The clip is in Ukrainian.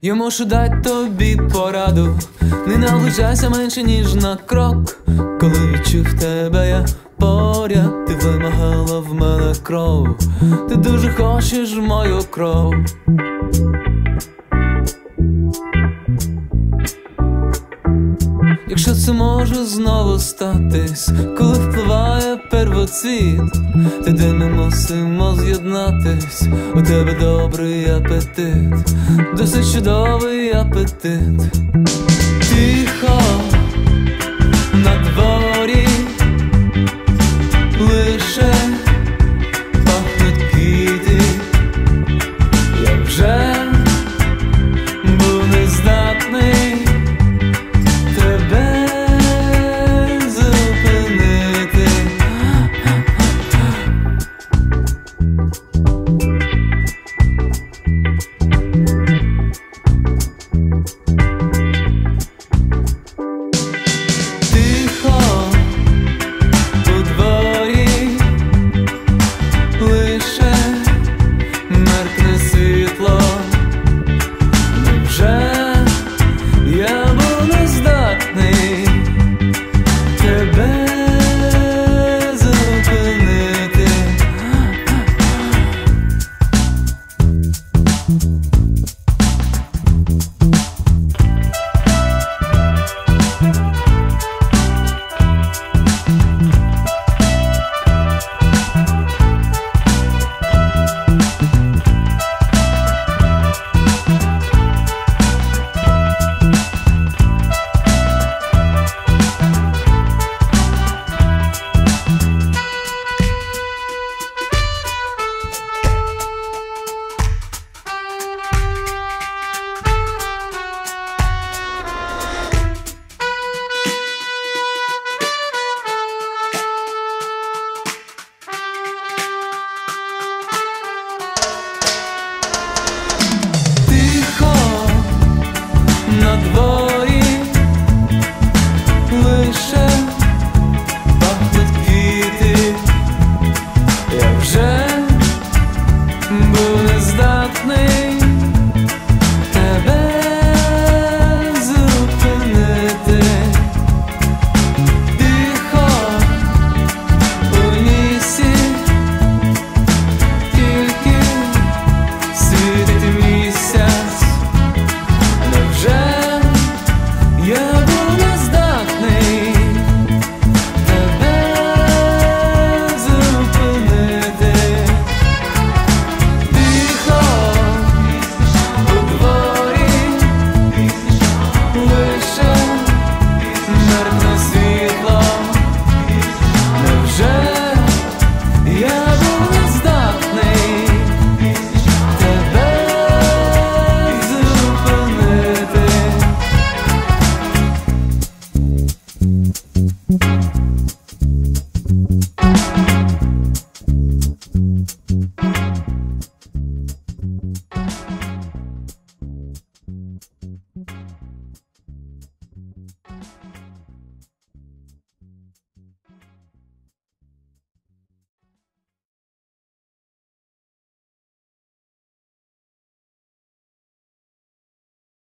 Я мушу дать тобі пораду, не наближайся менше, ніж на крок. Коли відчув тебе я поряд, ти вимагала в мене кров. Ти дуже хочеш мою кров. Якщо це може знову статись, коли впливає первоцвіт, тоді ми мусимо з'єднатись. У тебе добрий апетит, досить чудовий апетит. Тихо на дворі лише пахнуть квіти. Я вже